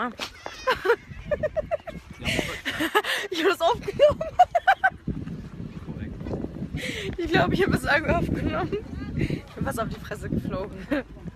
Ich habe das aufgenommen. Ich glaube, ich habe es aufgenommen. Ich bin fast auf die Fresse geflogen.